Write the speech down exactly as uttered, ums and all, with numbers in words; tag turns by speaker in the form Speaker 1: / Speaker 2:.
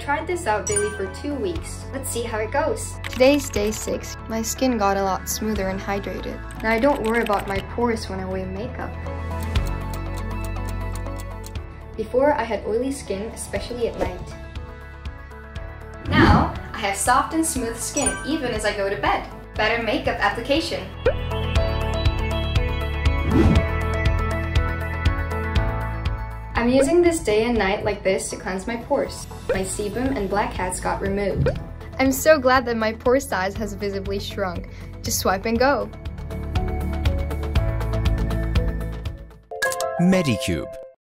Speaker 1: tried this out daily for two weeks. Let's see how it goes.
Speaker 2: Today's day six. My skin got a lot smoother and hydrated.
Speaker 1: Now I don't worry about my pores when I wear makeup. Before, I had oily skin, especially at night. Now, I have soft and smooth skin even as I go to bed. Better makeup application. I'm using this day and night like this to cleanse my pores. My sebum and blackheads got removed.
Speaker 2: I'm so glad that my pore size has visibly shrunk. Just swipe and go.
Speaker 3: Medicube.